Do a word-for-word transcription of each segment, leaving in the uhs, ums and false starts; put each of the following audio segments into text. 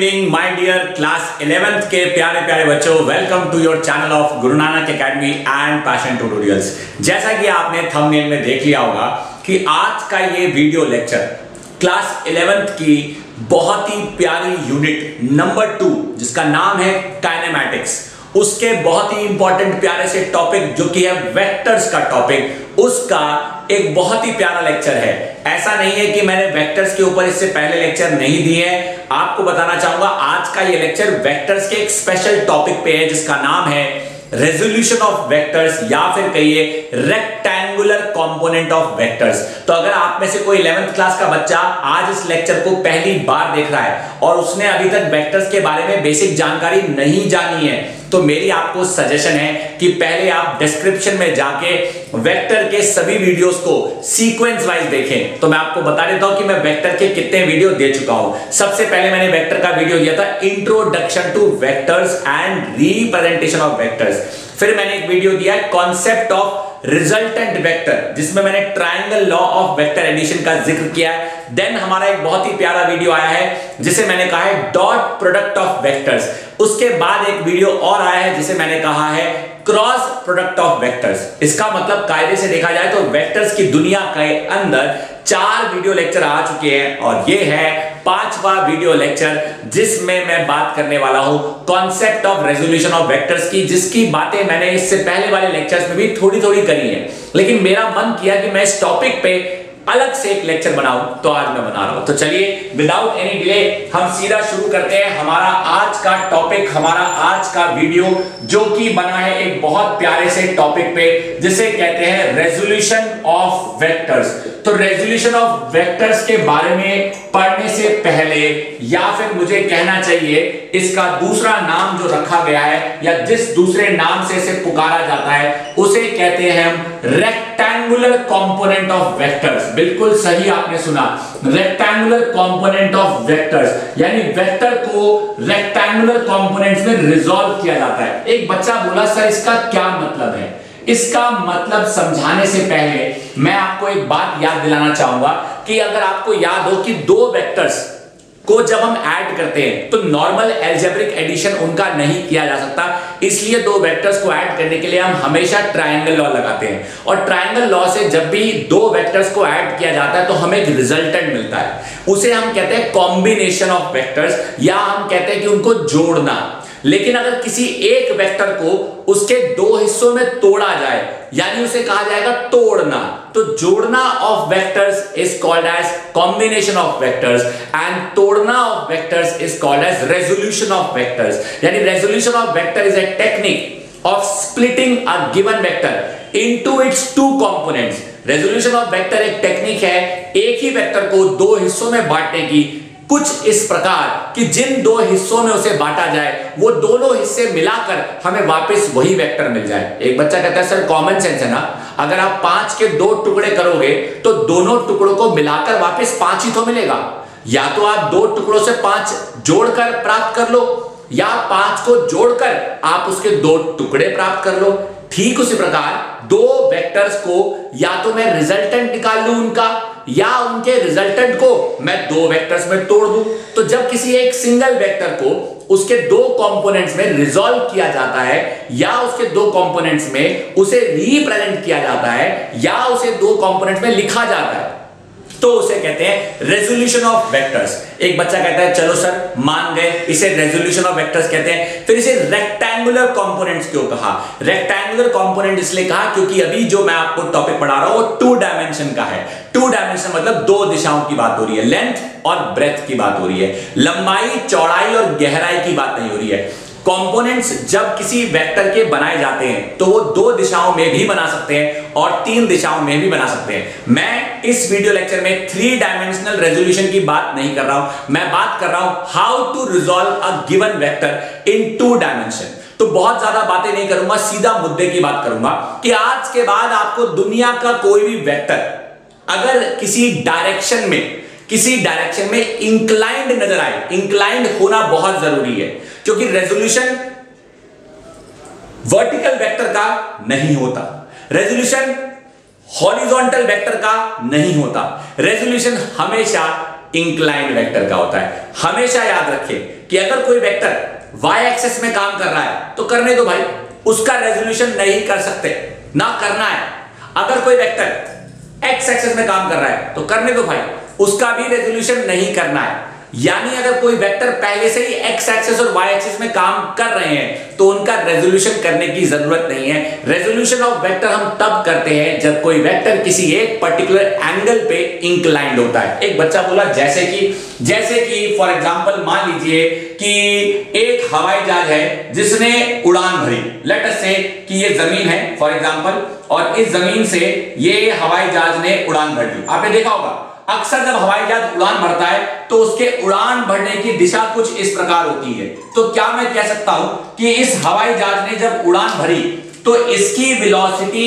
Evening my dear class eleventh के प्यारे प्यारे बच्चों, welcome to your channel of Guru Nanak Academy and passion tutorials. जैसा कि आपने थंबनेल में देख लिया होगा कि आज का ये वीडियो लेक्चर क्लास इलेवेंथ की बहुत ही प्यारी यूनिट नंबर टू जिसका नाम है काइनेमैटिक्स, उसके बहुत ही इंपॉर्टेंट प्यारे से टॉपिक जो कि है वेक्टर्स का टॉपिक, उसका एक बहुत ही प्यारा लेक्चर है। ऐसा नहीं है कि मैंने वेक्टर्स के ऊपर इससे पहले लेक्चर नहीं दिए हैं। आपको बताना चाहूंगा आज का ये लेक्चर वेक्टर्स के एक स्पेशल टॉपिक पे है जिसका नाम है रेजोल्यूशन ऑफ वेक्टर्स या फिर कहिए रेक्टेंगुलर कंपोनेंट ऑफ वेक्टर्स। तो अगर आप में से कोई इलेवेंथ क्लास का बच्चा आज इस लेक्चर को पहली बार देख रहा है और उसने अभी तक वेक्टर्स के बारे में बेसिक जानकारी नहीं जानी है, तो मेरी आपको सजेशन है कि पहले आप डिस्क्रिप्शन में जाके वेक्टर के सभी वीडियोस को सीक्वेंस वाइज देखें। तो मैं आपको बता देता हूं कि मैं वेक्टर के कितने वीडियो दे चुका हूं। सबसे पहले मैंने वेक्टर का वीडियो दिया था introduction to vectors and representation of vectors. फिर मैंने एक वीडियो दिया है कॉन्सेप्ट ऑफ रिजल्टेंट वेक्टर जिसमें मैंने triangle law of vector addition का जिक्र किया है। देन हमारा एक बहुत ही प्यारा वीडियो आया है जिसे मैंने कहा है डॉट प्रोडक्ट ऑफ वेक्टर्स। उसके बाद एक वीडियो और आया है जिसे मैंने कहा है क्रॉस प्रोडक्ट ऑफ वेक्टर्स। इसका मतलब कायदे से देखा जाए तो वेक्टर्स की दुनिया के अंदर चार वीडियो लेक्चर आ चुके हैं और ये है पांचवा वीडियो लेक्चर जिसमें मैं बात करने वाला हूं concept of resolution of vectors की, जिसकी बातें मैंने इससे पहले वाले लेक्चर्स में भी थोड़ी थोड़ी करी है, लेकिन मेरा मन किया कि मैं इस टॉपिक पे अलग से एक लेक्चर बनाऊं, तो आज मैं बना रहा हूं। तो चलिए विदाउट एनी डिले हम सीधा शुरू करते हैं हमारा आज का टॉपिक, हमारा आज का वीडियो जो कि बना है एक बहुत प्यारे से टॉपिक पे जिसे कहते हैं रेजोल्यूशन ऑफ वेक्टर्स। तो रेजोल्यूशन ऑफ वेक्टर्स के बारे में पढ़ने से पहले या फिर मुझे कहना चाहिए इसका दूसरा नाम जो रखा गया है या जिस दूसरे नाम से इसे पुकारा जाता है उसे कहते हैं हम रेक्टेंगुलर कंपोनेंट ऑफ वेक्टर्स। बिल्कुल सही आपने सुना, रेक्टेंगुलर कंपोनेंट ऑफ वेक्टर्स, यानी वेक्टर को रेक्टेंगुलर कंपोनेंट्स में रिजॉल्व किया जाता है। एक बच्चा बोला सर इसका क्या मतलब है? इसका मतलब समझाने से पहले मैं आपको एक बात याद दिलाना चाहूंगा कि अगर आपको याद हो कि दो वेक्टर्स को जब हम ऐड करते हैं तो नॉर्मल अलजेब्रिक एडिशन उनका नहीं किया जा सकता, इसलिए दो वेक्टर्स को ऐड करने के लिए हम हमेशा ट्रायंगल लॉ लगाते हैं। और ट्रायंगल लॉ से जब भी दो वेक्टर्स को ऐड किया जाता है तो हमें एक रिजल्टेंट मिलता है, उसे हम कहते हैं कॉम्बिनेशन ऑफ वेक्टर्स या हम कहते हैं कि उनको जोड़ना। लेकिन अगर किसी एक वेक्टर को उसके दो हिस्सों में तोड़ा जाए यानी उसे कहा जाएगा तोड़ना, तो जोड़ना of vectors is called as combination of vectors and तोड़ना of vectors is called as resolution of vectors. यानी resolution of vector is a technique of splitting a given vector into its two components. Resolution of vector एक technique है एक ही vector को दो हिस्सों में बांटने की, कुछ इस प्रकार कि जिन दो हिस्सों में उसे बांटा जाए वो दोनों हिस्से मिलाकर हमें वापस वही वेक्टर मिल जाए। एक बच्चा कहता है सर कॉमन सेंस है ना, अगर आप पांच के दो टुकड़े करोगे तो दोनों टुकड़ों को मिलाकर वापस पांच ही तो मिलेगा। या तो आप दो टुकड़ों से पांच जोड़कर प्राप्त कर लो या पांच को जोड़कर आप उसके दो टुकड़े प्राप्त कर लो। ठीक उसी प्रकार दो वेक्टर्स को या तो मैं रिजल्टेंट निकाल लूं उनका या उनके रिजल्टेंट को मैं दो वेक्टर्स में तोड़ दूं। तो जब किसी एक सिंगल वेक्टर को उसके दो कंपोनेंट्स में रिजॉल्व किया जाता है या उसके दो कंपोनेंट्स में उसे रिप्रेजेंट किया जाता है या उसे दो कंपोनेंट्स में लिखा जाता है तो उसे कहते हैं रेजोल्यूशन ऑफ वेक्टर्स। एक बच्चा कहता है चलो सर मान गए इसे रेजोल्यूशन ऑफ वेक्टर्स कहते हैं, फिर इसे रेक्टेंगुलर कंपोनेंट्स क्यों कहा? रेक्टेंगुलर कंपोनेंट इसलिए कहा क्योंकि अभी जो मैं आपको टॉपिक पढ़ा रहा हूं वो टू डायमेंशन का है। टू डायमेंशन मतलब दो दिशाओं की बात हो रही है, लेंथ और ब्रेथ की बात हो रही है, लंबाई चौड़ाई और गहराई की बात नहीं हो रही है। कंपोनेंट्स जब किसी वेक्टर के बनाए जाते हैं तो वो दो दिशाओं में भी बना सकते हैं और तीन दिशाओं में भी बना सकते हैं। मैं इस वीडियो लेक्चर में थ्री डायमेंशनल रेजोल्यूशन की बात नहीं कर रहा हूं, मैं बात कर रहा हूं how to resolve a given vector in two dimension. तो बहुत ज्यादा बातें नहीं करूंगा, सीधा मुद्दे की बात करूंगा कि आज के बाद आपको दुनिया का कोई भी वेक्टर अगर किसी डायरेक्शन में किसी डायरेक्शन में इंक्लाइंड नजर आए, इंक्लाइंड होना बहुत जरूरी है क्योंकि रेजोल्यूशन वर्टिकल वेक्टर का नहीं होता, रेजोल्यूशन हॉरिजॉन्टल वेक्टर का नहीं होता, रेजोल्यूशन हमेशा इंक्लाइंड वेक्टर का होता है। हमेशा याद रखें कि अगर कोई वेक्टर वाई एक्सिस में काम कर रहा है तो करने दो भाई, उसका रेजोल्यूशन नहीं कर सकते, ना करना है। अगर कोई वेक्टर एक्स एक्सिस में काम कर रहा है तो करने दो भाई, उसका भी रेजोल्यूशन नहीं करना है। यानी अगर कोई वेक्टर पहले से ही एक्स एक्सिस और वाई एक्सिस में काम कर रहे हैं तो उनका रेजोल्यूशन करने की जरूरत नहीं है। रेजोल्यूशन ऑफ वेक्टर हम तब करते हैं जब कोई वेक्टर किसी एक पर्टिकुलर एंगल पे इंक्लाइंड होता है। एक बच्चा बोला जैसे कि जैसे कि फॉर एग्जांपल मान लीजिए कि एक हवाई जहाज है जिसने उड़ान भरी, लेट अस से कि ये जमीन है फॉर एग्जांपल, और इस जमीन से ये हवाई जहाज ने उड़ान भर ली। आपने देखा होगा अक्सर जब हवाई जहाज उड़ान भरता है तो उसके उड़ान भरने की दिशा कुछ इस प्रकार होती है। तो क्या मैं कह सकता हूं कि इस हवाई जहाज ने जब उड़ान भरी तो इसकी वेलोसिटी,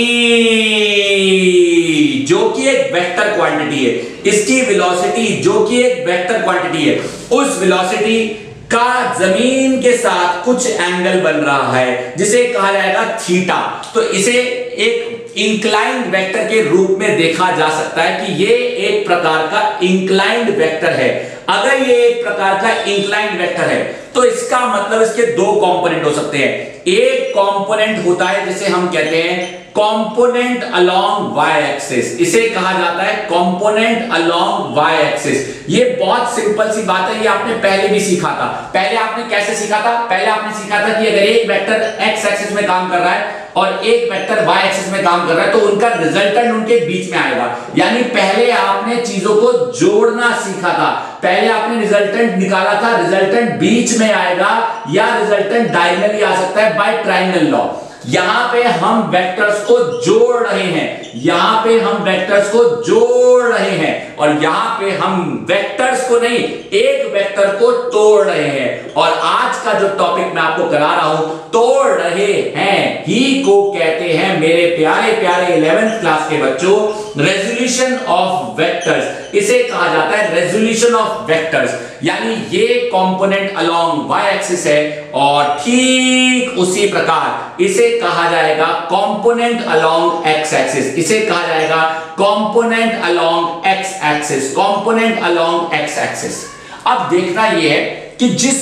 जो कि एक वेक्टर क्वांटिटी है, इसकी वेलोसिटी जो कि एक वेक्टर क्वांटिटी है, उस वेलोसिटी का जमीन के साथ कुछ एंगल बन रहा है जिसे कहा जाएगा थीटा। तो इसे एक इंक्लाइंड वेक्टर के रूप में देखा जा सकता है कि ये एक प्रकार का इंक्लाइंड वेक्टर है। अगर ये एक प्रकार का इंक्लाइंड वेक्टर है तो इसका मतलब इसके दो कंपोनेंट हो सकते हैं। एक कंपोनेंट होता है जिसे हम कहते हैं कंपोनेंट अलोंग वाई एक्सिस, इसे कहा जाता है कंपोनेंट अलोंग वाई एक्सिस। ये बहुत सिंपल सी बात है, ये आपने पहले भी सीखा था। पहले आपने कैसे सीखा था? पहले आपने सीखा था कि अगर एक वेक्टर एक्स एक्सिस में काम कर रहा है और एक वेक्टर वाई एक्सिस में काम कर रहा है तो उनका रिजल्टेंट उनके बीच में आएगा। यानी पहले आपने चीजों को जोड़ना सीखा था, पहले आपने रिजल्टेंट निकाला था, रिजल्टेंट बीच में आएगा या रिजल्टेंट डायगोनली आ सकता है बाय ट्रायंगल लॉ। यहां पे हम वेक्टर्स को जोड़ रहे हैं, यहां पे हम वेक्टर्स को जोड़ रहे हैं और यहां पे हम वेक्टर्स को नहीं, एक वेक्टर को तोड़ रहे हैं। और आज का जो टॉपिक मैं आपको करा रहा हूं, तोड़ रहे हैं ही को कहते हैं मेरे प्यारे प्यारे इलेवेंथ क्लास के बच्चों रेजोल्यूशन ऑफ वेक्टर्स। इसे कहा जाता है रेजोल्यूशन ऑफ वेक्टर्स। यानी ये कंपोनेंट अलोंग वाई एक्सिस है और ठीक उसी प्रकार इसे कहा जाएगा कंपोनेंट अलोंग एक्स एक्सिस, इसे कहा जाएगा component along x axis, component along x axis. अब देखना यह है कि जिस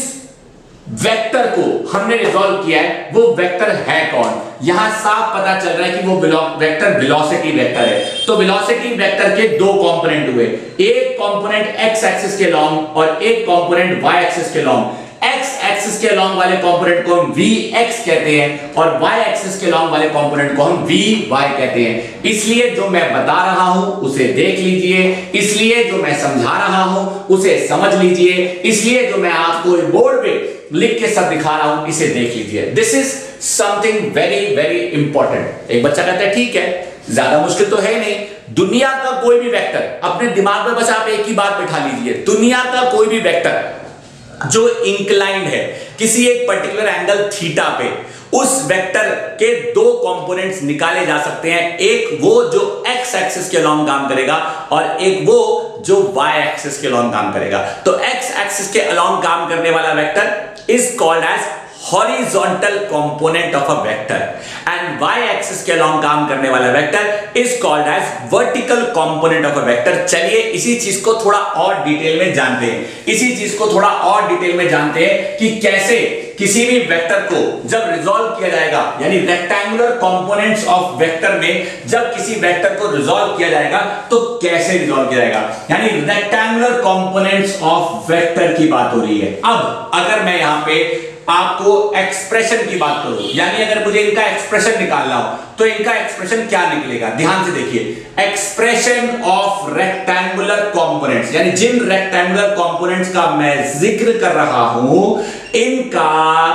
वेक्टर को हमने रिजॉल्व किया है वो वेक्टर है कौन। यहां साफ पता चल रहा है कि वो वेक्टर वेलोसिटी वेक्टर है। तो वेलोसिटी वेक्टर के दो कंपोनेंट हुए, एक कंपोनेंट एक्स एक्सिस के लॉन्ग और एक कंपोनेंट वाई एक्सिस के लॉन्ग। एक्स एक्सिस के लॉन्ग वाले कंपोनेंट को हम वी एक्स कहते हैं और वाई एक्सिस के लॉन्ग वाले कंपोनेंट को हम वी वाई कहते हैं। इसलिए जो मैं बता रहा हूं उसे देख लीजिए, इसलिए जो मैं समझा रहा हूं उसे समझ लीजिए, इसलिए जो मैं आपको बोर्ड पे लिख के सब दिखा रहा हूं इसे देख लीजिए। This is something very very important. एक बच्चा कहता है ठीक है, ज्यादा मुश्किल तो है नहीं, दुनिया का कोई भी वेक्टर अपने दिमाग में बस आप एक ही बात बैठा लीजिए, दुनिया का कोई भी वेक्टर जो इंक्लाइंड है किसी एक पर्टिकुलर एंगल थीटा पे, उस वेक्टर के दो कंपोनेंट्स निकाले जा सकते हैं। एक वो जो एक्स एक्सिस के लॉन्ग काम करेगा और एक वो जो वाई एक्सिस के लॉन्ग काम करेगा। तो एक्स एक्सिस के अलॉन्ग काम करने वाला vector is called as horizontal component of a vector and y axis के along काम करने वाला vector is called as vertical component of a vector। चलिए इसी चीज को थोड़ा और डिटेल में जानते हैं, इसी चीज को थोड़ा और डिटेल में जानते हैं कि कैसे किसी भी वेक्टर को जब रिजॉल्व किया जाएगा, यानी रेक्टेंगुलर कंपोनेंट्स ऑफ वेक्टर में जब किसी वेक्टर को रिजॉल्व किया जाएगा तो कैसे रिजॉल्व किया जाएगा, यानी रेक्टेंगुलर कंपोनेंट्स ऑफ वेक्टर की बात हो रही है। अब अगर मैं यहां पे आपको एक्सप्रेशन की बात करूं, यानी अगर मुझे इनका एक्सप्रेशन निकालना हो तो इनका एक्सप्रेशन क्या निकलेगा, ध्यान से देखिए। एक्सप्रेशन ऑफ रेक्टेंगुलर कंपोनेंट्स, यानी जिन रेक्टेंगुलर कंपोनेंट्स का मैं जिक्र कर रहा हूं इनका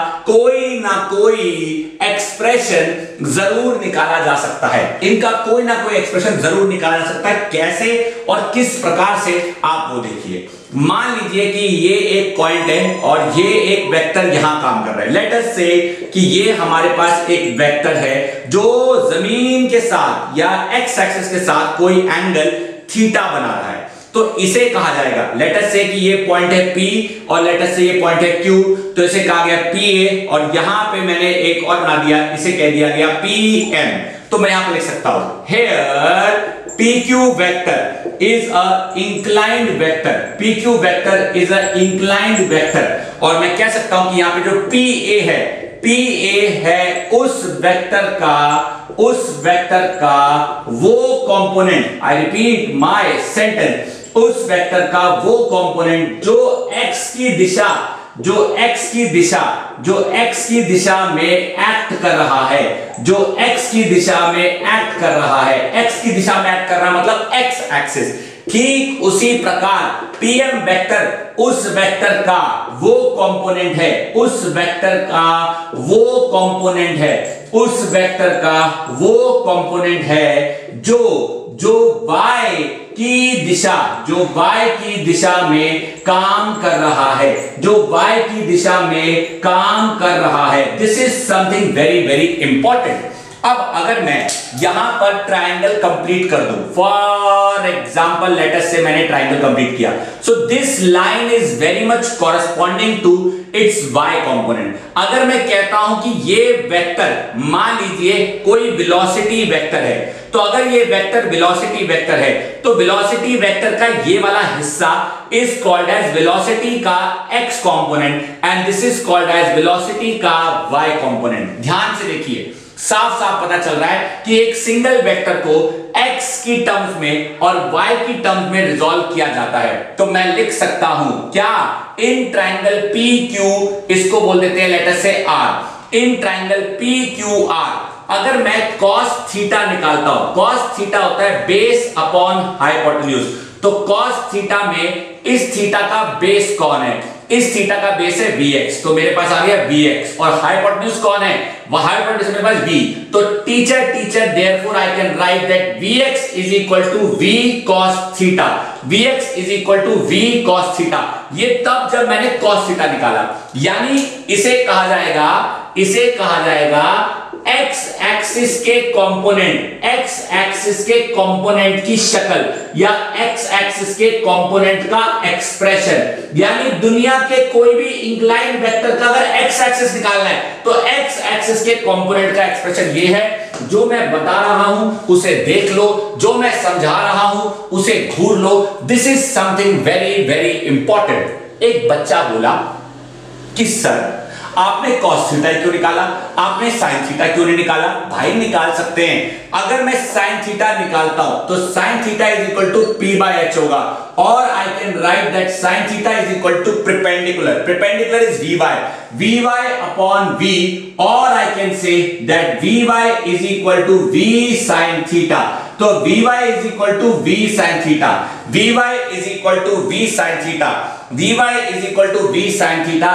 कोई ना कोई एक्सप्रेशन जरूर निकाला जा सकता है, इनका कोई ना कोई एक्सप्रेशन जरूर निकाला जा सकता है। कैसे और किस प्रकार से आप वो देखिए। मान लीजिए कि ये एक पॉइंट है और ये एक वेक्टर यहां काम कर रहा है। लेट अस से कि ये हमारे पास एक वेक्टर है जो जमीन के साथ या एक्स एक्सिस के साथ कोई एंगल थीटा बना रहा है, तो इसे कहा जाएगा, लेट अस से कि ये पॉइंट है P और लेट अस से ये पॉइंट है Q, तो इसे कहा गया P A और यहां पे मैंने एक और बना दिया, इसे कह दिया गया P M। तो मैं यहां पे लिख सकता हूं here P Q vector is a inclined vector. P Q vector is a inclined vector. और मैं कह सकता हूं कि यहां पे जो P A है, P A है उस वेक्टर का उस वेक्टर का वो component, I repeat my sentence, उस वेक्टर का वो कंपोनेंट जो x की दिशा जो x की दिशा जो x की दिशा में एक्ट कर रहा है जो x की दिशा में एक्ट कर रहा है x की दिशा में एक्ट कर रहा है मतलब x एक्सिस। ठीक उसी प्रकार पीएम वेक्टर उस वेक्टर का वो कंपोनेंट है उस वेक्टर का वो कंपोनेंट है उस वेक्टर का वो कंपोनेंट है जो जो y की दिशा जो y की दिशा में काम कर रहा है जो y की दिशा में काम कर रहा है। This is something very very important. अब अगर मैं यहां पर ट्रायंगल कंप्लीट कर दूं, फॉर एग्जांपल लेट अस से मैंने ट्रायंगल कंप्लीट किया, so this line is very much corresponding to its y component. अगर मैं कहता हूं कि ये वेक्टर, मान लीजिए कोई वेलोसिटी वेक्टर है, तो अगर ये वेक्टर वेलोसिटी वेक्टर है तो वेलोसिटी वेक्टर का ये वाला हिस्सा इज कॉल्ड एज वेलोसिटी का x component and this is called as velocity का y कंपोनेंट। ध्यान से देखिए, साफ साफ पता चल रहा है कि एक सिंगल वेक्टर को x की टर्म्स में और y की टर्म्स में रिजॉल्व किया जाता है। तो मैं लिख सकता हूं क्या, इन ट्रायंगल P Q, इसको बोल देते हैं late us say R, in triangle P Q R अगर मैं cos थीटा निकालता हूं, cos थीटा होता है बेस अपॉन हाइपोटेन्यूज, तो cos थीटा में इस थीटा का बेस कौन है, इस थीटा का बेस है Vx, तो मेरे पास आ गया Vx, और हाइपोटेन्यूज कौन है, वह हाइपोटेन्यूज मेरे पास V, तो teacher teacher therefore I can write that Vx is equal to V cos theta, Vx is equal to V cos theta. ये तब जब मैंने cos थीटा निकाला, यानी इसे कहा जाएगा इसे कहा जाएगा x एक्सिस के कंपोनेंट, x एक्सिस के कंपोनेंट की शक्ल या x एक्सिस के कंपोनेंट का एक्सप्रेशन। यानी दुनिया के कोई भी इंक्लाइंड वेक्टर का अगर x एक्सिस निकालना है तो x एक्सिस के कंपोनेंट का एक्सप्रेशन ये है। जो मैं बता रहा हूं उसे देख लो, जो मैं समझा रहा हूं उसे घूर लो। This is something very very important. एक बच्चा बोला कि सर आपने cos थीटा क्यों निकाला, आपने sin थीटा क्यों नहीं निकाला? भाई निकाल सकते हैं। अगर मैं sin थीटा निकालता हूं तो sin theta is equal to p by h होगा, और I can write that sin theta is equal to perpendicular, perpendicular is vy, vy upon v, और I can say that vy is equal to v sin theta. तो vy is equal to v sin theta, vy is equal to v sin theta, vy is equal to v sin theta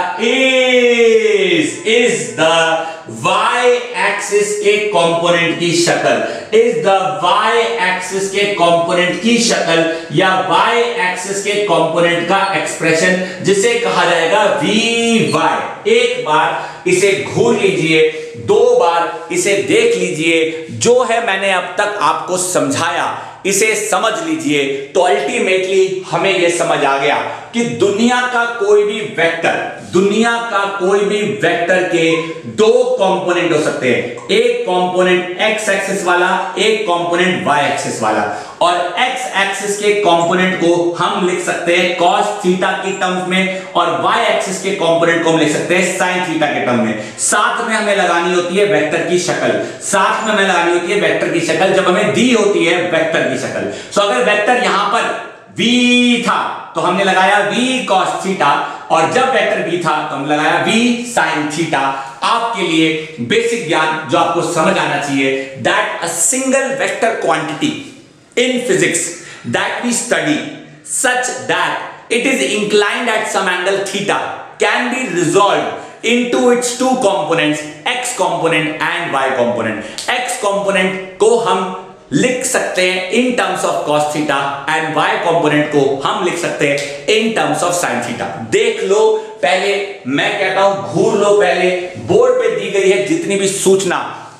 is is the y axis के component की शक्ल, is the y axis के component की शक्ल या y axis के component का expression, जिसे कहा जाएगा vy। एक बार इसे घूर लीजिए, दो बार इसे देख लीजिए, जो है मैंने अब तक आपको समझाया इसे समझ लीजिए, तो अल्टीमेटली हमें यह समझ आ गया कि दुनिया का कोई भी वेक्टर दुनिया का कोई भी वेक्टर के दो कंपोनेंट हो सकते हैं, एक कंपोनेंट x एक्सिस वाला, एक कंपोनेंट y एक्सिस वाला। और x एक्सिस के कंपोनेंट को हम लिख सकते हैं cos थीटा की टर्म्स में, और y एक्सिस के कंपोनेंट को हम लिख सकते हैं sin थीटा के टर्म में। साथ में हमें लगानी होती है वेक्टर की शक्ल, साथ में हमें लगानी होती है वेक्टर की शक्ल जब हमें दी होती है वेक्टर की शक्ल। सो अगर वेक्टर यहां पर v था तो हमने लगाया v cos थीटा, और जब वेक्टर v था तो हमने लगाया v sin थीटा। आपके लिए बेसिक ज्ञान जो आपको समझ आना चाहिए, that a single vector quantity in physics that we study such that it is inclined at some angle theta can be resolved into its two components, x component and y component। x component को हम लिख सकते हैं in terms of cos theta and y component को हम लिख सकते हैं in terms of sin theta. देख लो पहले, मैं कहता हूं घूर लो पहले, बोर्ड पे दी गई है जितनी भी सूचना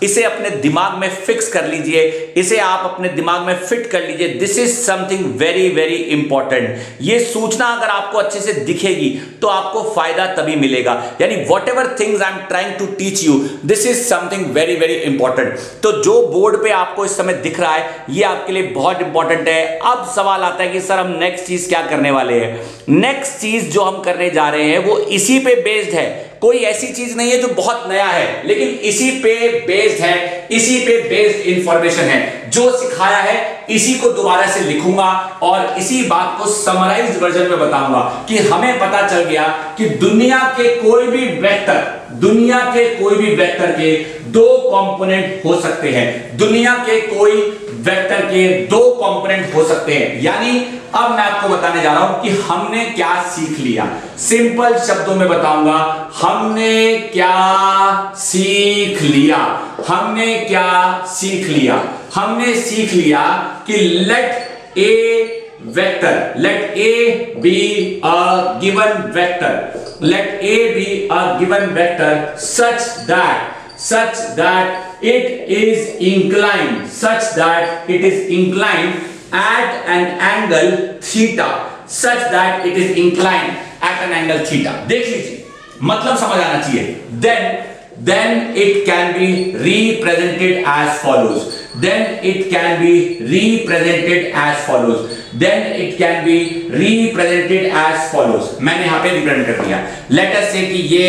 इसे अपने दिमाग में फिक्स कर लीजिए, इसे आप अपने दिमाग में फिट कर लीजिए। This is something very very important. ये सूचना अगर आपको अच्छे से दिखेगी तो आपको फायदा तभी मिलेगा। यानी whatever things I am trying to teach you, this is something very very important. तो जो बोर्ड पे आपको इस समय दिख रहा है ये आपके लिए बहुत इंपॉर्टेंट है। अब सवाल आता है कि सर हम नेक्स्ट चीज क्या करने वाले हैं। नेक्स्ट चीज जो हम करने जा रहे हैं वो इसी पे बेस्ड है, कोई ऐसी चीज नहीं है जो बहुत नया है, लेकिन इसी पे बेस्ड है, इसी पे बेस्ड इंफॉर्मेशन है। जो सिखाया है इसी को दोबारा से लिखूंगा और इसी बात को समराइज्ड वर्जन में बताऊंगा कि हमें पता चल गया कि दुनिया के कोई भी वेक्टर, दुनिया के कोई भी वेक्टर के दो कंपोनेंट हो सकते हैं। दुनिया के कोई वेक्टर के दो कंपोनेंट हो सकते हैं। यानी अब मैं आपको बताने जा रहा हूं कि हमने क्या सीख लिया। सिंपल शब्दों में बताऊंगा, हमने क्या सीख लिया। हमने क्या सीख लिया? हमने सीख लिया कि let a vector, let A be a given vector, let A be a given vector such that such that it is inclined such that it is inclined at an angle theta, such that it is inclined at an angle theta। देख लीजिए, मतलब समझ आना चाहिए। then then it can be represented as follows, then it can be represented as follows, then it can be represented as follows। मैंने यहां पे represent कर दिया। लेट अस से कि ये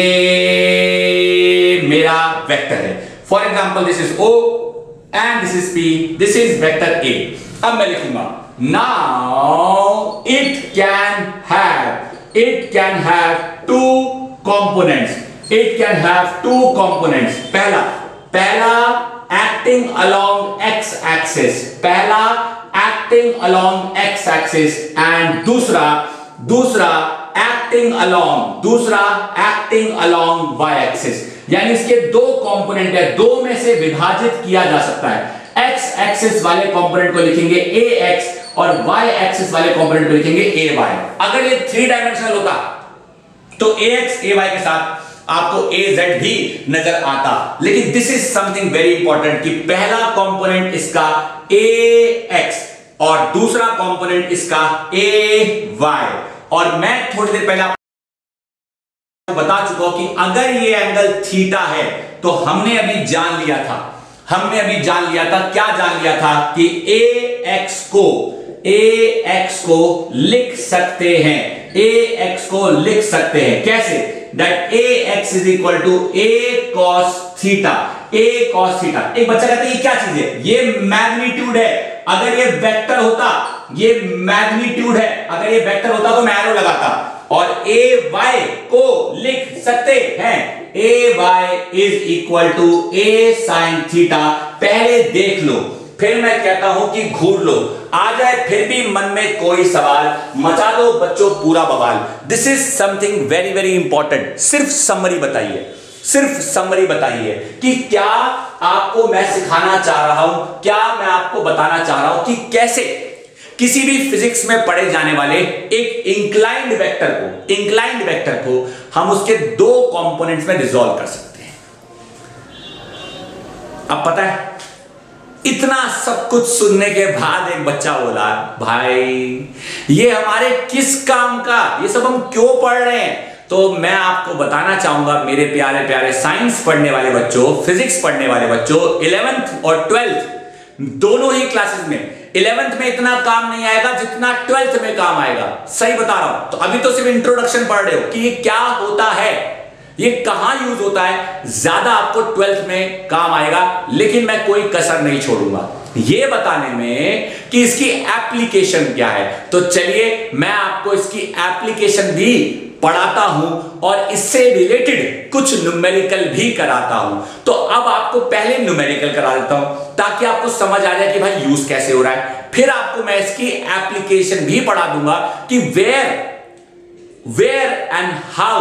मेरा वेक्टर है। For example this is O and this is P, this is vector A। अब मैं लिखूंगा now it can have it can have two components, it can have two components। पहला पहला acting along x axis, पहला acting along x axis and दूसरा दूसरा acting along दूसरा acting along y axis। यानी इसके दो कंपोनेंट है, दो में से विभाजित किया जा सकता है। x एक्सिस वाले कंपोनेंट को लिखेंगे ax और y एक्सिस वाले कंपोनेंट को लिखेंगे ay। अगर ये थ्री डायमेंशनल होता तो ax ay के साथ आपको az भी नजर आता, लेकिन this is something very important कि पहला कंपोनेंट इसका ax और दूसरा कंपोनेंट इसका ay। और मैं थोड़ी देर पहले आपको बता चुका हूं कि अगर ये एंगल थीटा है तो हमने अभी जान लिया था हमने अभी जान लिया था क्या जान लिया था कि ax को ax को लिख सकते हैं ax को लिख सकते हैं कैसे? that ax is equal to a cos theta, a cos theta। एक बच्चा कहता है ये क्या चीज है? ये मैग्नीट्यूड है। अगर ये वेक्टर होता, ये मैग्नीट्यूड है, अगर ये वेक्टर होता तो मैं एरो लगाता। और ay को लिख सकते हैं ay is equal to a sin theta। पहले देख लो, फिर मैं कहता हूं कि घूर लो, आ जाए फिर भी मन में कोई सवाल, मचा दो बच्चों पूरा बवाल। This is something very very important. सिर्फ समरी बताइए, सिर्फ समरी बताइए कि क्या आपको मैं सिखाना चाह रहा हूं, क्या मैं आपको बताना चाह रहा हूं कि कैसे किसी भी फिजिक्स में पढ़े जाने वाले एक इंक्लाइंड वेक्टर को इंक्लाइंड वेक्टर को हम उसके दो कंपोनेंट्स में रिजॉल्व कर सकते हैं। अब पता है, इतना सब कुछ सुनने के बाद एक बच्चा बोला, भाई ये हमारे किस काम का, ये सब हम क्यों पढ़ रहे हैं? तो मैं आपको बताना चाहूंगा मेरे प्यारे प्यारे साइंस पढ़ने वाले बच्चों, फिजिक्स पढ़ने वाले बच्चों, इलेवेंथ और ट्वेल्थ दोनों ही क्लासेस में, इलेवेंथ में इतना काम नहीं आएगा जितना ट्वेल्थ में काम आएगा। सही बता रहा हूं। तो अभी तो सिर्फ इंट्रोडक्शन पढ़ रहे हो कि ये क्या होता है, ये कहां यूज होता है, ज्यादा आपको ट्वेल्थ में काम आएगा, लेकिन मैं कोई कसर नहीं छोड़ूंगा ये बताने में कि इसकी एप्लीकेशन क्या है। तो चलिए मैं आपको इसकी एप्लीकेशन भी पढ़ाता हूं और इससे रिलेटेड कुछ न्यूमेरिकल भी कराता हूं। तो अब आपको पहले न्यूमेरिकल करा देता हूं ताकि आपको समझ आ जाए कि भाई यूज कैसे हो रहा है। फिर आपको मैं इसकी एप्लीकेशन भी पढ़ा दूंगा कि where where and how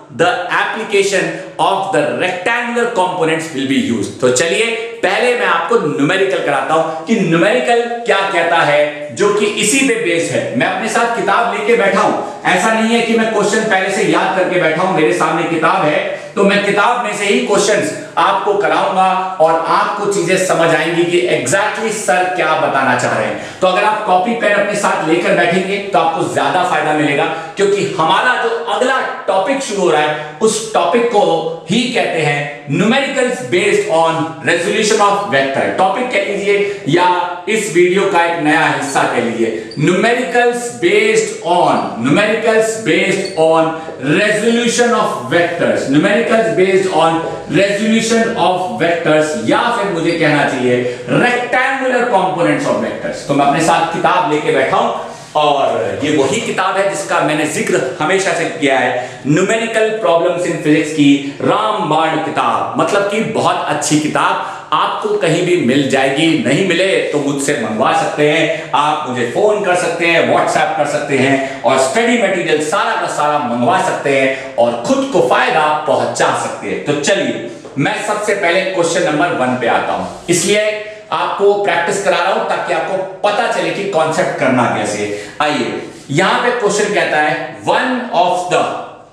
the application of the rectangular components will be used। तो चलिए पहले मैं आपको न्यूमेरिकल कराता हूं कि न्यूमेरिकल क्या कहता है, जो कि इसी पे बेस्ड है। मैं अपने साथ किताब लेके बैठा हूं, ऐसा नहीं है कि मैं क्वेश्चन पहले से याद करके बैठा हूं। मेरे सामने किताब है तो मैं किताब में से ही क्वेश्चंस आपको कराऊंगा और आपको चीजें समझ आएंगी कि एग्जैक्टली सर क्या बताना चाह रहे हैं। तो अगर आप कॉपी पेन अपने साथ लेकर बैठेंगे तो आपको ज्यादा फायदा मिलेगा, क्योंकि हमारा जो अगला टॉपिक शुरू हो रहा है उस टॉपिक को ही कहते हैं numericals based on resolution of vector. Topic कह लीजिए या इस वीडियो का एक नया हिस्सा कह लीजिए, numericals based on numericals based on resolution of vectors, numericals based on resolution of vectors, या फिर मुझे कहना चाहिए रेक्टेंगुलर कंपोनेंट्स ऑफ वेक्टर्स। तो मैं अपने साथ किताब लेके बैठा हूं और ये वही किताब है जिसका मैंने जिक्र हमेशा से किया है, न्यूमेरिकल प्रॉब्लम्स इन फिजिक्स की रामबाण किताब। मतलब कि बहुत अच्छी किताब, आपको कहीं भी मिल जाएगी, नहीं मिले तो मुझसे मंगवा सकते हैं, आप मुझे फोन कर सकते हैं, व्हाट्सएप कर सकते हैं और स्टडी मटेरियल सारा का सारा मंगवा सकते हैं और खुद को फायदा पहुंचा सकते हैं। तो चलिए मैं सबसे पहले क्वेश्चन नंबर वन पे आता हूं, इसलिए आपको प्रैक्टिस करा रहा हूं ताकि आपको पता चले कि कॉन्सेप्ट करना कैसे। आइए यहां पे क्वेश्चन कहता है one of the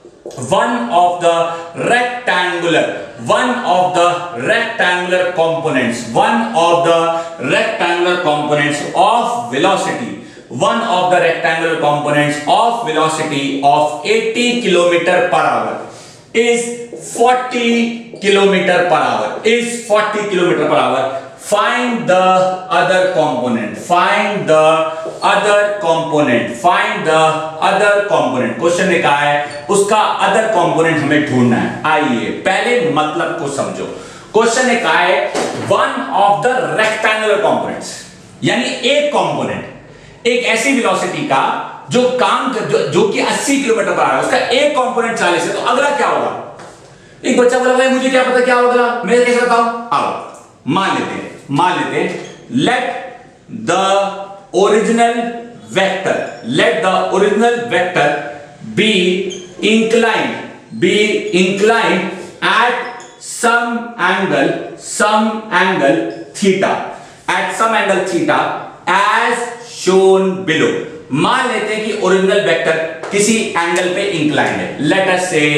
one of the rectangular one of the rectangular components one of the rectangular components of velocity one of the rectangular components of velocity of eighty kilometer per hour is forty kilometer per hour is forty kilometer per hour। Find the other component, find the other component, find the other component। Question ने कहा है उसका other component हमें ढूंढना है। आइए पहले मतलब को समझो। क्वेश्चन ने कहा है one of the rectangular components, यानी एक कंपोनेंट, एक ऐसी वेलोसिटी का जो काम कर, जो, जो कि अस्सी किलोमीटर पर आ रहा है, उसका एक कंपोनेंट चालीस है, तो अगला क्या होगा? एक बच्चा बोला भाई मुझे क्या पता क्या होगा, मैं कैसे बताऊं? आओ मान लेते हैं मान लेते हैं let the original vector let the original vector be inclined be inclined at some angle some angle theta at some angle theta as shown below. मान लेते हैं कि ओरिजिनल वेक्टर किसी एंगल पे इंक्लाइंड है, लेट अस से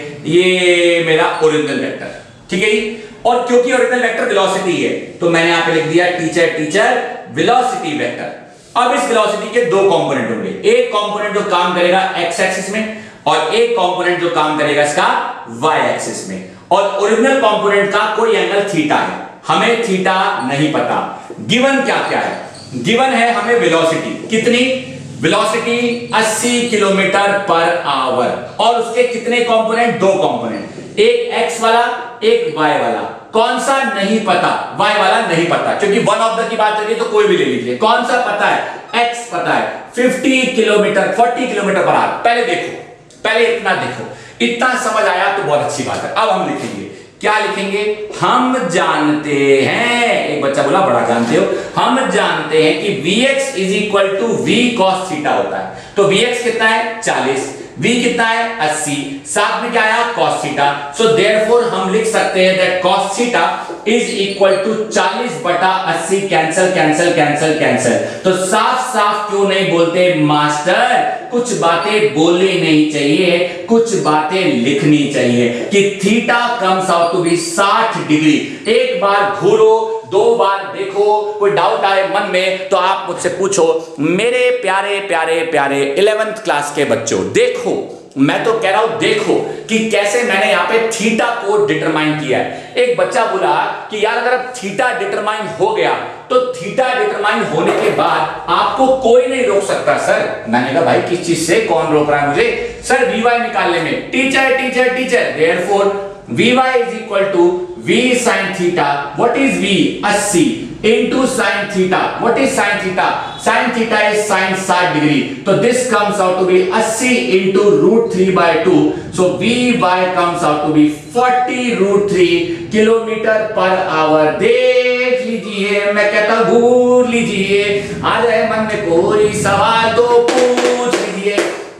ये मेरा ओरिजिनल वेक्टर, ठीक है जी। और क्योंकि ओरिजिनल वेक्टर वेलोसिटी है तो मैंने यहां पे लिख दिया टीचर टीचर वेलोसिटी वेक्टर। अब इस वेलोसिटी के दो कंपोनेंट होंगे, एक कंपोनेंट जो काम करेगा एक्स एक्सिस में और एक कंपोनेंट जो काम करेगा इसका वाई एक्सिस में। और ओरिजिनल कंपोनेंट का कोई एंगल थीटा है, हमें थीटा नहीं पता। गिवन क्या क्या है? गिवन है हमें वेलोसिटी, कितनी वेलोसिटी अस्सी किलोमीटर पर आवर, और उसके कितने कंपोनेंट? दो कंपोनेंट, एक एक्स वाला एक वाई वाला। कौन सा नहीं पता? वाई वाला नहीं पता, क्योंकि वन ऑफ द की बात करिए तो कोई भी ले लीजिए। कौन सा पता है? एक्स पता है, पचास किलोमीटर चालीस किलोमीटर पर आवर। पहले देखो, पहले इतना देखो, इतना समझ आया तो बहुत अच्छी बात है। अब हम लिखेंगे, क्या लिखेंगे? हम जानते हैं, एक बच्चा बोला बड़ा जानते हो, हम जानते हैं कि Vx is equal to V cos theta होता है। तो Vx कितना है? चालीस, V कितना है? अस्सी, साथ में क्या आया? cos theta. सो देयरफॉर हम लिख सकते हैं that cos theta is equal to चालीस बटा अस्सी। Cancel cancel cancel cancel. तो साफ साफ क्यों नहीं बोलते मास्टर? कुछ बातें बोलनी नहीं चाहिए, कुछ बातें लिखनी चाहिए कि theta comes out to be साठ डिग्री। एक बार घूरो, दो बार देखो, कोई डाउट आए मन में तो आप मुझसे पूछो। मेरे प्यारे प्यारे प्यारे इलेवेंथ क्लास के बच्चों, देखो मैं तो कह रहा हूं देखो कि कैसे मैंने यहां पे थीटा को डिटरमाइन किया है। एक बच्चा बोला कि यार अगर अब थीटा डिटरमाइन हो गया तो थीटा डिटरमाइन होने के बाद आपको कोई नहीं रोक सकता सर। मैंने कहा भाई किस चीज से, कौन रोक रहा है मुझे? सर वी वाई निकालने में। Teacher teacher teacher therefore Vy is equal to V sin theta. What is V? अस्सी into sin theta. What is sin theta? Sin theta is sin साठ डिग्री। तो this comes out to be अस्सी into root three by two. So Vy comes out to be forty root three kilometre per hour. देख लीजिए, मैं कहता हूं घूर लीजिए, आ जाए मन में कोई सवाल तो पूछ लीजिए।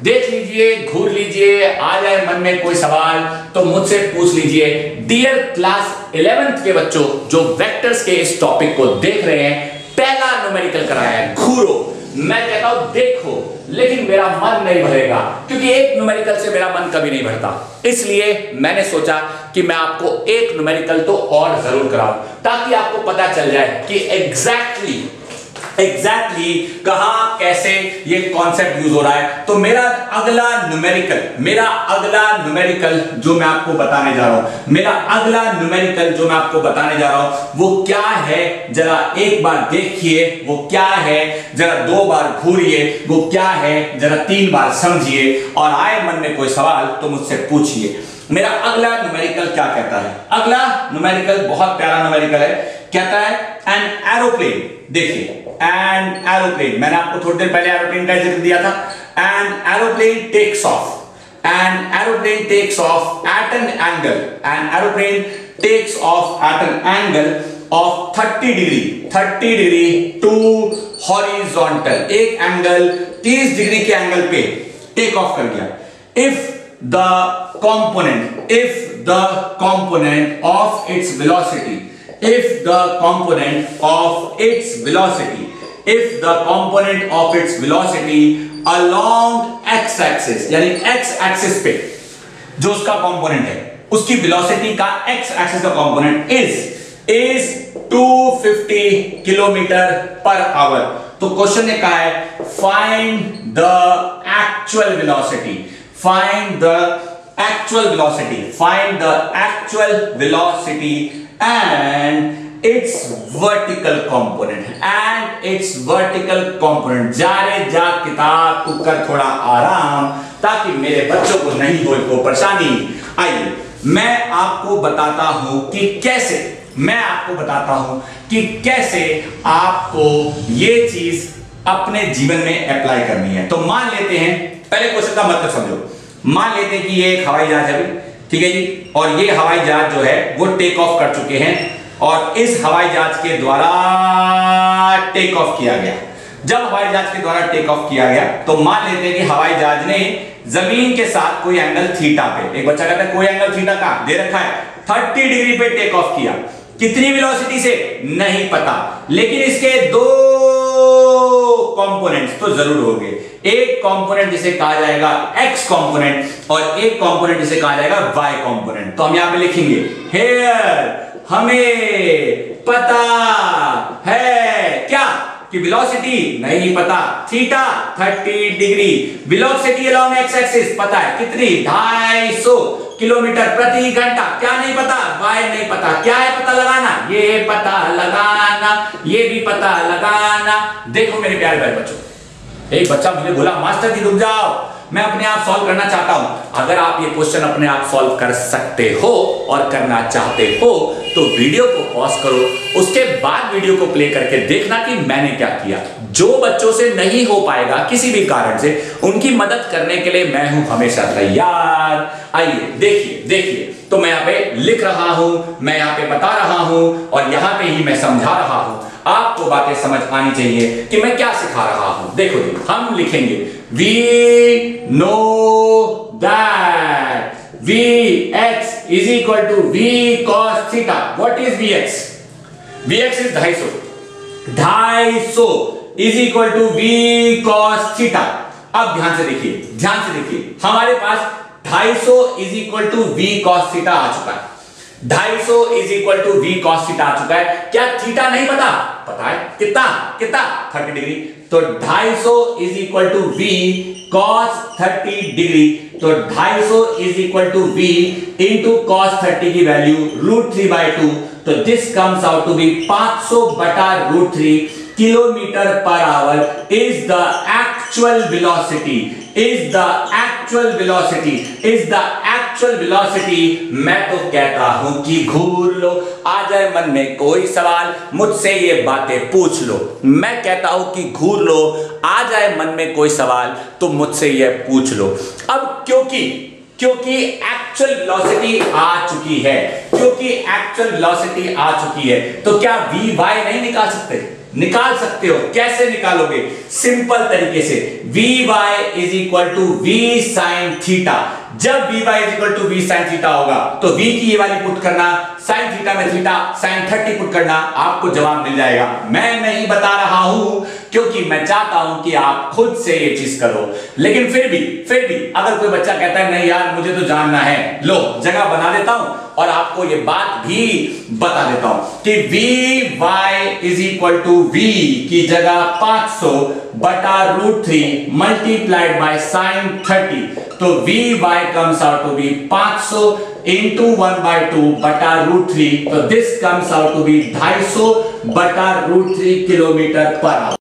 देख लीजिए, घूर लीजिए, आ जाए मन में कोई सवाल तो मुझसे पूछ लीजिए। डियर क्लास इलेवेंथ के बच्चों जो वेक्टर्स के इस टॉपिक को देख रहे हैं, पहला न्यूमेरिकल कराया है घूरो। मैं कहता हूं देखो, लेकिन मेरा मन नहीं भरेगा क्योंकि एक न्यूमेरिकल से मेरा मन कभी नहीं भरता। इसलिए मैंने सोचा कि मैं आपको एक न्यूमेरिकल तो और जरूर कराऊं ताकि आपको पता चल जाए कि एग्जैक्टली एग्जैक्टली exactly कहां कैसे ये कॉन्सेप्ट यूज हो रहा है। तो मेरा अगला न्यूमेरिकल मेरा अगला न्यूमेरिकल जो मैं आपको बताने जा रहा हूं मेरा अगला न्यूमेरिकल जो मैं आपको बताने जा रहा हूं वो क्या है, जरा एक बार देखिए वो क्या है, जरा दो बार घूरिए वो क्या है, जरा तीन बार समझिए, और आए मन में कोई सवाल तो मुझसे पूछिए। मेरा अगला न्यूमेरिकल क्या कहता है? अगला न्यूमेरिकल बहुत प्यारा न्यूमेरिकल है, कहता है एन एरोप्लेन। देखिए एन एरोप्लेन, मैंने आपको थोड़ी देर पहले एरोप्लेन का जिक्र दिया था। An aeroplane takes off an aeroplane takes off at an angle an aeroplane takes off at an angle of thirty degree thirty degree to horizontal. एक एंगल तीस डिग्री के एंगल पे टेक ऑफ कर गया। If the component if the component of its velocity if the component of its velocity if the component of its velocity along x axis यानी x axis पे जो उसका component है उसकी velocity का x axis का component is is two fifty kilometre per hour. तो question ने कहा है find the actual velocity find the actual velocity find the actual velocity and its vertical component and its vertical component। जा रे जा किताब तू कर थोड़ा आराम ताकि मेरे बच्चों को नहीं हो को परेशानी। आइए मैं आपको बताता हूं कि कैसे मैं आपको बताता हूं कि कैसे आपको ये चीज अपने जीवन में अप्लाई करनी है। तो मान लेते हैं, पहले क्वेश्चन का मतलब समझो। मान लेते हैं कि ये एक हवाई जहाज है, ठीक है जी, और ये हवाई जहाज जो है वो टेक ऑफ कर चुके हैं और इस हवाई जहाज के द्वारा टेक ऑफ किया गया। जब हवाई जहाज के द्वारा टेक ऑफ किया गया तो मान लेते हैं कि हवाई जहाज ने जमीन के साथ कोई एंगल थीटा पे, एक बच्चा कहता है कोई एंगल थीटा का दे रखा है, थर्टी डिग्री पे टेक ऑफ किया। कितनी वेलोसिटी से नहीं पता, लेकिन इसके दो कंपोनेंट्स तो जरूर होंगे। एक कंपोनेंट जिसे कहा जाएगा x कंपोनेंट और एक कंपोनेंट जिसे कहा जाएगा y कंपोनेंट। तो हम यहां पे लिखेंगे हियर हमें पता है क्या कि वेलोसिटी नहीं पता, theta thirty degree, velocity along x axis पता है कितनी ढाई सौ किलोमीटर प्रति घंटा, क्या नहीं पता y नहीं पता। क्या है पता लगाना? ये पता लगाना, ये भी पता लगाना। देखो मेरे प्यारे भाई बच्चों, एक बच्चा मुझे बोला मास्टर जी रुक जाओ, मैं अपने आप सॉल्व करना चाहता हूं। अगर आप ये क्वेश्चन अपने आप सॉल्व कर सकते हो और करना चाहते हो तो वीडियो को पॉज करो, उसके बाद वीडियो को प्ले करके देखना कि मैंने क्या किया। जो बच्चों से नहीं हो पाएगा किसी भी कारण से, उनकी मदद करने के लिए मैं हूं हमेशा तैयार। आइए देखिए देखिए, तो मैं यहाँ पे लिख रहा हूं, मैं यहाँ पे बता रहा हूं और यहाँ पे ही मैं समझा रहा हूं। आपको बातें समझ आनी चाहिए कि मैं क्या सिखा रहा हूं। देखो जी, हम लिखेंगे we know that Vx is equal to V cos theta. What is Vx? Vx is ढाई सौ ढाई सौ is equal to V cos theta. अब ध्यान से देखिए, ध्यान से देखिए, हमारे पास ढाई सौ is equal to V cos theta आ चुका है। ढाई सौ is equal to V cos theta आ चुका है। क्या थीटा नहीं पता? पता है। कितना कितना थर्टी डिग्री। तो ढाई सौ is equal to V cos thirty degree. तो ढाई सौ is equal to V into cos thirty की value root three by two. तो this comes out to be पांच सौ बटा root three kilometre per hour is the actual velocity is the actual velocity is the actual velocity. मैं तो कहता हूं कि घूर लो, आ जाए मन में कोई सवाल मुझसे ये बातें पूछ लो। मैं कहता हूं कि घूर लो, आ जाए मन में कोई सवाल तो मुझसे ये पूछ लो। अब क्योंकि क्योंकि एक्चुअल वेलोसिटी आ चुकी है क्योंकि एक्चुअल वेलोसिटी आ चुकी है तो क्या वी वाई नहीं निकाल सकते? निकाल सकते हो। कैसे निकालोगे? सिंपल तरीके से, V Y is equal to V sine theta. जब V Y is equal to V sine theta होगा तो v की ये वाली पुट करना, साइन थीटा में थीटा साइन थर्टी पुट करना, आपको जवाब मिल जाएगा। मैं नहीं बता रहा हूं क्योंकि मैं चाहता हूं कि आप खुद से ये चीज करो, लेकिन फिर भी फिर भी अगर कोई बच्चा कहता है नहीं यार मुझे तो जानना है, लो जगह बना देता हूं और आपको ये बात भी बता देता हूं कि V Y is equal to V की जगह पांच सौ बटा root three multiplied by sine thirty, तो V Y comes out to be पांच सौ इंटू वन बाय टू बटा रूट थ्री, तो this comes out to be ढाई सौ बटा root three kilometre per hour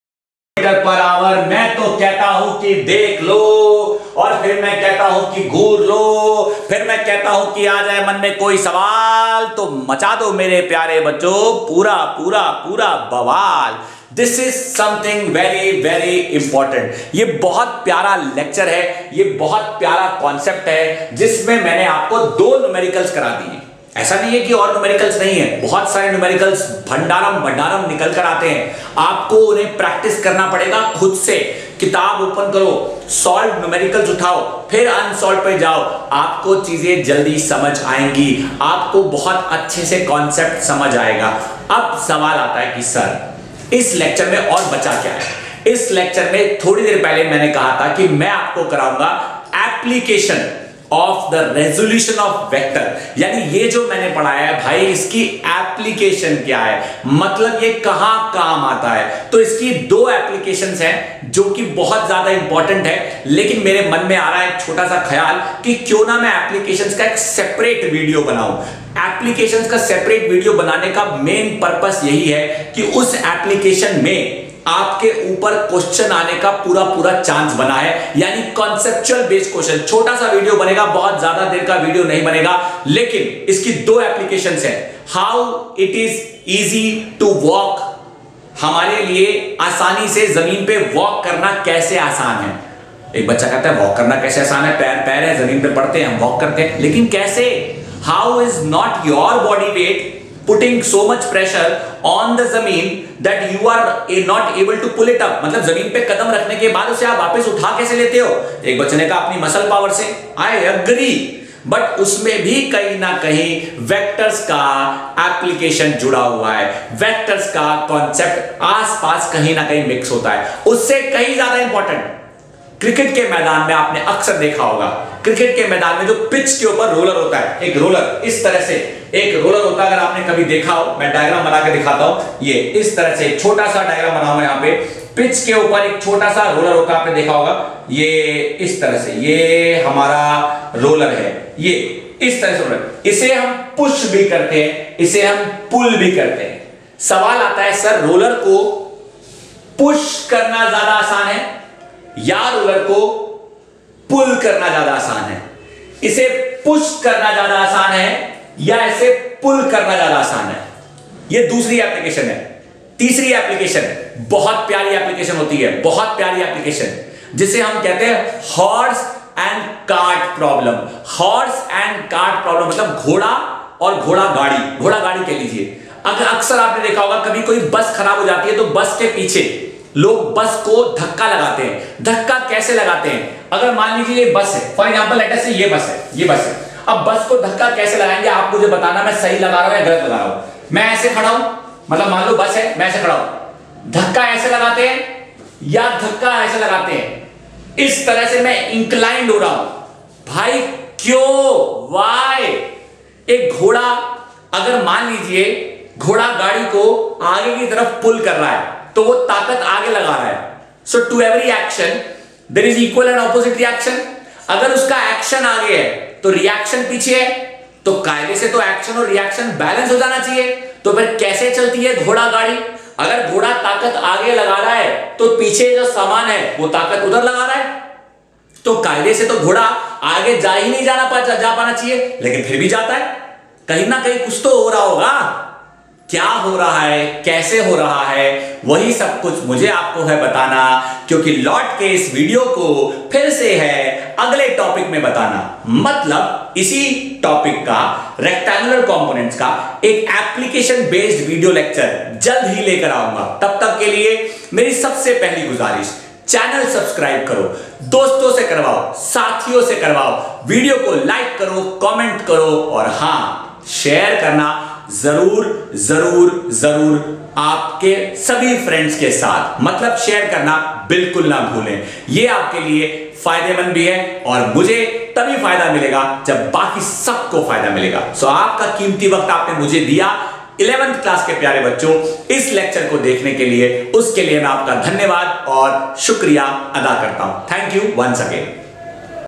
per hour. मैं तो कहता हूं कि देख लो, और फिर मैं कहता हूं कि घूर लो, फिर मैं कहता हूं कि आ जाए मन में कोई सवाल तो मचा दो मेरे प्यारे बच्चों, पूरा पूरा पूरा बवाल। This is something very very important. ये बहुत प्यारा लेक्चर है, ये बहुत प्यारा कॉन्सेप्ट है जिसमें मैंने आपको दो न्यूमेरिकल्स करा दिए। ऐसा नहीं है कि और न्यूमेरिकल्स नहीं है, बहुत सारे न्यूमेरिकल्स भंडारम भंडारम निकल कर आते हैं। आपको उन्हें प्रैक्टिस करना पड़ेगा खुद से। किताब ओपन करो, सॉल्व न्यूमेरिकल्स उठाओ, फिर अनसॉल्व पे जाओ, आपको चीजें जल्दी समझ आएंगी, आपको बहुत अच्छे से कॉन्सेप्ट समझ आएगा। अब सवाल आता है कि सर इस लेक्चर में और बचा क्या है? इस लेक्चर में थोड़ी देर पहले मैंने कहा था कि मैं आपको कराऊंगा application of the resolution of vector, यानी ये जो मैंने पढ़ाया है भाई इसकी एप्लीकेशन क्या है, मतलब ये कहां काम आता है। तो इसकी दो एप्लीकेशंस हैं जो कि बहुत ज्यादा इंपॉर्टेंट है, लेकिन मेरे मन में आ रहा है एक छोटा सा ख्याल कि क्यों ना मैं एप्लीकेशंस का एक सेपरेट वीडियो बनाऊं। एप्लीकेशंस का सेपरेट वीडियो बनाने का मेन पर्पस यही है कि उस एप्लीकेशन में आपके ऊपर क्वेश्चन आने का पूरा पूरा चांस बना है, यानी कॉन्सेप्चुअल बेस्ड क्वेश्चन। छोटा सा वीडियो बनेगा, बहुत ज्यादा देर का वीडियो नहीं बनेगा, लेकिन इसकी दो एप्लीकेशंस हैं। How it is easy to walk, हमारे लिए आसानी से जमीन पे वॉक करना कैसे आसान है। एक बच्चा कहता है वॉक करना कैसे आसान है, पैर पैर है, जमीन पे पड़ते हैं, हम वॉक करते हैं, लेकिन कैसे? How is not your body weight putting so much pressure on the जमीन that you are not able to pull it up, मतलब जमीन पे कदम रखने के बाद उसे आप वापस उठा कैसे लेते हो? एक बच्चे ने कहा अपनी मसल पावर से। आई एग्री, बट उसमें भी कहीं ना कहीं वेक्टर्स का एप्लीकेशन जुड़ा हुआ है, वेक्टर्स का कॉन्सेप्ट आसपास कहीं ना कहीं मिक्स होता है। उससे कहीं ज्यादा इंपॉर्टेंट, क्रिकेट के मैदान में आपने अक्सर देखा होगा, क्रिकेट के मैदान में जो पिच के ऊपर रोलर होता है, एक रोलर इस तरह से एक रोलर होता है, अगर आपने कभी देखा हो, मैं डायग्राम बना के दिखाता हूं। ये इस तरह से एक छोटा सा डायग्राम बना हुआ है, यहाँ पे पिच के ऊपर एक छोटा सा रोलर होता है, आपने देखा होगा, ये इस तरह से, ये हमारा रोलर है, ये इस तरह से रोलर, इसे हम पुश भी करते हैं, इसे हम पुल भी करते हैं। सवाल आता है सर रोलर को पुश करना ज्यादा आसान है या रोलर को पुल करना ज्यादा आसान है? इसे पुश करना ज्यादा आसान है या इसे पुल करना ज्यादा आसान है? ये दूसरी एप्लीकेशन है। तीसरी एप्लीकेशन बहुत प्यारी एप्लीकेशन होती है, बहुत प्यारी एप्लीकेशन जिसे हम कहते हैं horse and cart problem. Horse and cart problem मतलब घोड़ा और घोड़ा गाड़ी, घोड़ा गाड़ी कह लीजिए। अगर अक्सर आपने देखा होगा कभी कोई बस खराब हो जाती है तो बस के पीछे लोग बस को धक्का लगाते हैं। धक्का कैसे लगाते हैं? अगर मान लीजिए ये बस है, फॉर एग्जांपल लेट अस से ये बस है, ये बस है। अब बस को धक्का कैसे लगाएंगे आप मुझे बताना, मैं सही लगा रहा हूं या गलत लगा रहा हूं। मैं ऐसे खड़ा हूं, मतलब मान लो बस है, मैं ऐसे खड़ा हूं, धक्का ऐसे लगाते हैं या धक्का ऐसे लगाते हैं? इस तरह से मैं इंक्लाइंड हो रहा हूं। भाई क्यों? वाई? एक घोड़ा अगर मान लीजिए घोड़ा गाड़ी को आगे की तरफ पुल कर रहा है तो वो ताकत आगे लगा रहा है। So to every action there is equal and opposite reaction. अगर उसका एक्शन आगे है तो रिएक्शन पीछे है, तो कायदे से तो एक्शन और रिएक्शन बैलेंस हो जाना चाहिए। तो फिर कैसे चलती है घोड़ा गाड़ी? अगर घोड़ा ताकत आगे लगा रहा है तो पीछे जो सामान है वो ताकत उधर लगा रहा है, तो कायदे से तो घोड़ा आगे जा ही नहीं जाना पा जा पाना चाहिए, लेकिन फिर भी जाता है। कहीं ना कहीं कुछ तो हो रहा होगा, क्या हो रहा है, कैसे हो रहा है, वही सब कुछ मुझे आपको है बताना, क्योंकि लौट के इस वीडियो को फिर से है अगले टॉपिक में बताना। मतलब इसी टॉपिक का, रेक्टेंगुलर कंपोनेंट्स का एक एप्लीकेशन बेस्ड वीडियो लेक्चर जल्द ही लेकर आऊंगा। तब तक के लिए मेरी सबसे पहली गुजारिश, चैनल सब्सक्राइब करो, दोस्तों से करवाओ, साथियों से करवाओ, वीडियो को लाइक करो, कमेंट करो और हां, शेयर करना जरूर जरूर जरूर आपके सभी फ्रेंड्स के साथ। मतलब शेयर करना बिल्कुल ना भूलें, यह आपके लिए फायदेमंद भी है और मुझे तभी फायदा मिलेगा जब बाकी सबको फायदा मिलेगा। सो आपका कीमती वक्त आपने मुझे दिया इलेवेंथ क्लास के प्यारे बच्चों, इस लेक्चर को देखने के लिए, उसके लिए मैं आपका धन्यवाद और शुक्रिया अदा करता हूं। Thank you once again.